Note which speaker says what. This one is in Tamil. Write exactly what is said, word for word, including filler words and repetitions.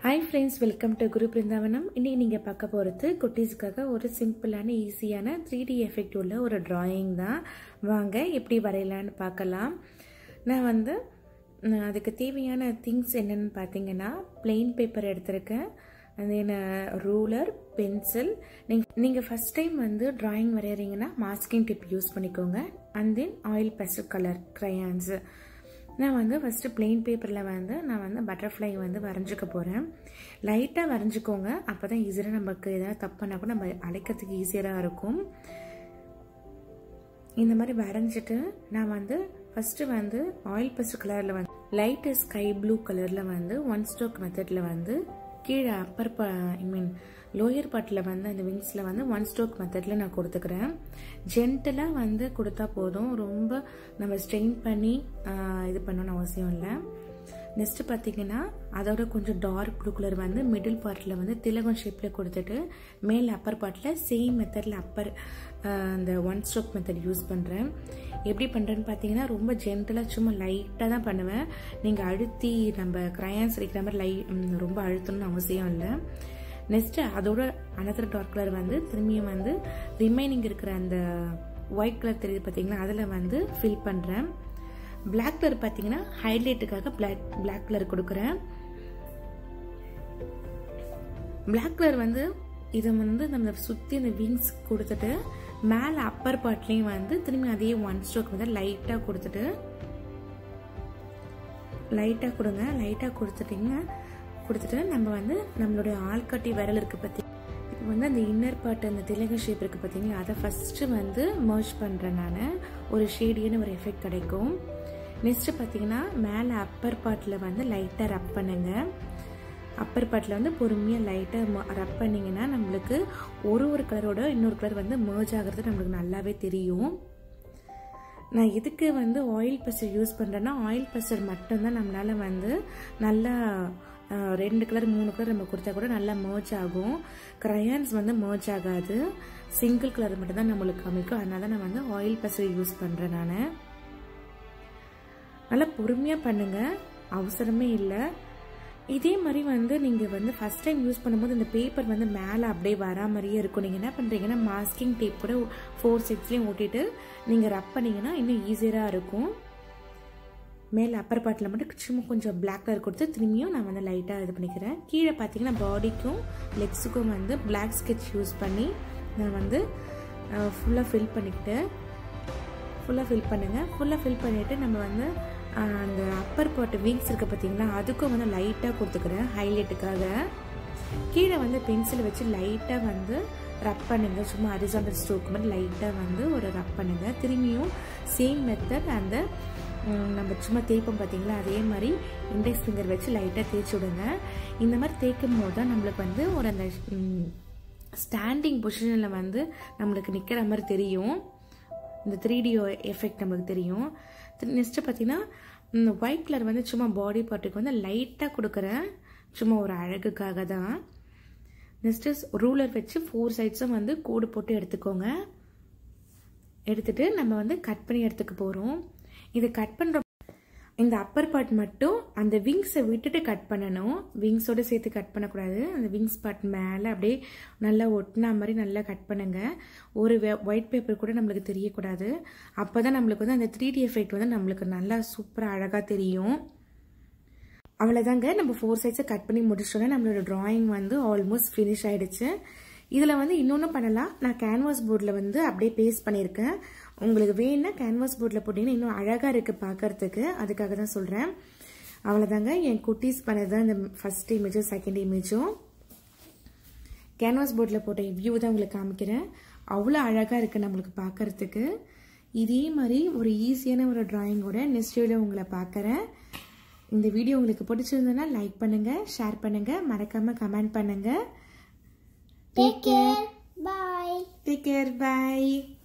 Speaker 1: Hi friends, welcome to Guru Brindavanam. இன்னைக்கு நீங்க பார்க்க போறது குட்டீஸ்க்காக ஒரு சிம்பிளான ஈஸியான three D எஃபெக்ட் உள்ள ஒரு drawing தான். வாங்க எப்படி வரையலாம்னு பார்க்கலாம். நான் வந்து அதுக்கு தேவையான things என்னன்னு பாத்தீங்கன்னா plain paper எடுத்துர்க்கேன். and then ruler, pencil. நீங்க first time வந்து drawing வரையறீங்கன்னா masking tip யூஸ் பண்ணிக்கோங்க and then oil pastel color crayons. நான் வந்து ஃபர்ஸ்ட் plain பேப்பர்ல வந்து நான் வந்து பட்டர்ஃப்ளை வந்து வரைஞ்சிக்க போறேன். லைட்டா வரைஞ்சிக்கோங்க. அப்பதான் ஈஸியா நமக்கு ஏதாவது தப்பு பண்ணா கூட நம்ம அழைக்கிறதுக்கு ஈஸியா இருக்கும். இந்த மாதிரி வரைஞ்சிட்டு நான் வந்து ஃபர்ஸ்ட் வந்து ஆயில் பேஸ்டல் கலர்ல வந்து லைட் ஸ்கை ப்ளூ கலர்ல வந்து ஒன் ஸ்ட்ரோக் மெத்தட்ல வந்து கீழ அப்பர் ஐ மீன் லோயர் பார்ட்ல வந்து அந்த விங்ஸ்ல வந்து ஒன் ஸ்ட்ரோக் மெத்தட்ல நான் கொடுத்துக்கிறேன். ஜென்டலா வந்து கொடுத்தா போதும். ரொம்ப நம்ம ஸ்ட்ரெயின் பண்ணி இது பண்ணணும்னு அவசியம் இல்லை. நெக்ஸ்ட் பாத்தீங்கன்னா அதோட கொஞ்சம் டார்க் ப்ளூ கலர் வந்து மிடில் பார்ட்ல வந்து திலகம் ஷேப்ல கொடுத்துட்டு மேல் அப்பர் பார்ட்ல சேம் மெத்தட்ல அப்பர் அந்த ஒன் ஸ்ட்ரோக் மெத்தட் யூஸ் பண்றேன். எப்படி பண்றேன்னு பாத்தீங்கன்னா ரொம்ப ஜென்டலா சும்மா லைட்டா தான் பண்ணுவேன். நீங்க அழுத்தி நம்ம கிரையான்ஸ் அடிக்கிற மாதிரி லை ரொம்ப அழுத்தணும்னு அவசியம் இல்லை. நெக்ஸ்ட் அதோட அனதர் டார்க் கலர் வந்து திரும்பியும் வந்து ரிமைனிங் இருக்கிற அந்த ஒயிட் கலர் தெரியுது பாத்தீங்கன்னா அதுல வந்து ஃபில் பண்றேன். பிளாக் கலர் பாத்தீங்கன்னா ஹைலைட்டுக்காக பிளாக் பிளாக் கலர் கொடுக்கறேன். பிளாக் கலர் வந்து இதை வந்து நம்ம சுத்தி அந்த விங்ஸ் கொடுத்துட்டு மேல அப்பர் பார்ட்லயும் வந்து திரும்பி அதே ஒன் ஸ்ட்ரோக் வந்து லைட்டா கொடுத்துட்டு லைட்டா கொடுங்க. லைட்டா கொடுத்துட்டீங்க கொடுத்துட்டு நம்ம வந்து நம்மளுடைய ஆள்காட்டி விரல் இருக்கு பத்தி இப்போ வந்து அந்த இன்னர் பார்ட் அந்த திலக ஷேப் இருக்கு பாத்தீங்களா அதை ஃபர்ஸ்ட் வந்து மர்ஜ் பண்றேன். நான் ஒரு ஷேடியான ஒரு எஃபெக்ட் கிடைக்கும். நெக்ஸ்ட் பாத்தீங்கன்னா மேல அப்பர் பார்ட்ல வந்து லைட்டா ரப் பண்ணுங்க. அப்பர் பார்ட்ல வந்து பொறுமையா லைட்டா ரப் பண்ணீங்கன்னா நம்மளுக்கு ஒரு ஒரு கலரோட இன்னொரு கலர் வந்து மர்ஜ் ஆகிறது நம்மளுக்கு நல்லாவே தெரியும். நான் எதுக்கு வந்து ஆயில் பேஸ்டல் யூஸ் பண்றேன்னா ஆயில் பேஸ்டல் மட்டும்தான் நம்மளால வந்து நல்லா ரெண்டு கலர் மூணு கலர் நம்ம கொடுத்தா கூட நல்லா மர்ஜ் ஆகும். கிரையான்ஸ் வந்து மர்ஜ் ஆகாது. சிங்கிள் கலர் மட்டும் தான் நம்மளுக்கு காமிக்கும். அதனால நான் வந்து ஆயில் பேஸ்டல் யூஸ் பண்றேன். நான் நல்லா பொறுமையா பண்ணுங்க, அவசரமே இல்லை. இதே மாதிரி வந்து நீங்க வந்து ஃபர்ஸ்ட் டைம் யூஸ் பண்ணும்போது இந்த பேப்பர் வந்து மேல அப்படியே வரா மாதிரியே இருக்கும். நீங்க என்ன பண்றீங்கன்னா மாஸ்கிங் டேப் கூட ஃபோர் சைட்ஸ்லயும் ஒட்டிட்டு நீங்க ரப் பண்ணீங்கன்னா இன்னும் ஈஸியா இருக்கும். மேல அப்பர் பார்ட்ல மட்டும் சும்மா கொஞ்சம் பிளாக் கலர் கொடுத்து திரும்பியும் நான் வந்து லைட்டா இது பண்ணிக்கிறேன். கீழே பாத்தீங்கன்னா பாடிக்கும் லெக்ஸுக்கும் வந்து பிளாக் ஸ்கெட்ச் யூஸ் பண்ணி நான் வந்து ஃபுல்லா ஃபில் பண்ணிக்கிட்டு ஃபுல்லா ஃபில் பண்ணுங்க. ஃபுல்லா ஃபில் பண்ணிட்டு நம்ம வந்து அந்த அப்பர் பார்ட் விங்ஸ் இருக்கு பாத்தீங்கன்னா அதுக்கும் வந்து லைட்டா கொடுத்துக்கிறேன் ஹைலைட்டுக்காக. கீழே வந்து பென்சில் வச்சு லைட்டா வந்து ரப் பண்ணுங்க. சும்மா ஹரிசாண்டல் ஸ்ட்ரோக் மாதிரி லைட்டா வந்து ஒரு ரப் பண்ணுங்க. திரும்பியும் சேம் மெத்தட் அந்த நம்ம சும்மா தேய்ப்போம் பாத்தீங்களா அதே மாதிரி இண்டெக்ஸ் ஃபிங்கர் வச்சு லைட்டா தேய்ச்சி விடுங்க. இந்த மாதிரி தேய்க்கும் போது தான் நம்மளுக்கு வந்து ஒரு அந்த ஸ்டாண்டிங் பொசிஷன்ல வந்து நம்மளுக்கு நிக்கிற மாதிரி தெரியும். இந்த த்ரீ டி எஃபெக்ட் நம்மளுக்கு தெரியும். நெக்ஸ்ட் பாத்தீங்கன்னா ஒயிட் கலர் வந்து சும்மா பாடி பார்ட்டுக்கு வந்து லைட்டா கொடுக்கறேன். சும்மா ஒரு அழகுக்காக தான். நெக்ஸ்ட் ரூலர் வச்சு ஃபோர் சைட்ஸும் வந்து கோடு போட்டு எடுத்துக்கோங்க. எடுத்துட்டு நம்ம வந்து கட் பண்ணி எடுத்துக்க போறோம். இது கட் பண்ற இந்த அப்பர் பார்ட் மட்டும் அந்த விங்ஸை விட்டுட்டு கட் பண்ணணும். விங்ஸோட சேர்த்து கட் பண்ணக்கூடாது. அந்த விங்ஸ் பார்ட் மேலே அப்படியே நல்லா ஒட்டினா மாதிரி நல்லா கட் பண்ணுங்க. ஒரு ஒயிட் பேப்பர் கூட நம்மளுக்கு தெரியக்கூடாது. அப்போதான் நம்மளுக்கு வந்து அந்த த்ரீ டி எஃபெக்ட் வந்து நம்மளுக்கு நல்லா சூப்பராக அழகாக தெரியும். அவ்வளோதாங்க, நம்ம ஃபோர் சைட்ஸை கட் பண்ணி முடிச்சோன்னா நம்மளோட டிராயிங் வந்து ஆல்மோஸ்ட் ஃபினிஷ் ஆயிடுச்சு. இதில் வந்து இன்னொன்று பண்ணலாம். நான் கேன்வாஸ் போர்டில் வந்து அப்படியே பேஸ்ட் பண்ணியிருக்கேன். உங்களுக்கு வேணும்னா கேன்வாஸ் போர்டில் போட்டிங்கன்னா இன்னும் அழகாக இருக்குது பார்க்கறதுக்கு. அதுக்காக தான் சொல்கிறேன். அவ்வளோதாங்க, என் குட்டீஸ் பண்ணது தான் இந்த ஃபர்ஸ்ட் இமேஜும் செகண்ட் இமேஜும். கேன்வாஸ் போர்டில் போட்ட வியூ தான் உங்களுக்கு காமிக்கிறேன். அவ்வளோ அழகாக இருக்குது நம்மளுக்கு பார்க்கறதுக்கு. இதே மாதிரி ஒரு ஈஸியான ஒரு டிராயிங்கோட நெக்ஸ்ட் வீடியோவில் உங்களை பார்க்குறேன். இந்த வீடியோ உங்களுக்கு பிடிச்சிருந்ததுன்னா லைக் பண்ணுங்கள், ஷேர் பண்ணுங்கள், மறக்காமல் கமெண்ட் பண்ணுங்கள்.
Speaker 2: Take care. Bye.
Speaker 1: Take care. Bye.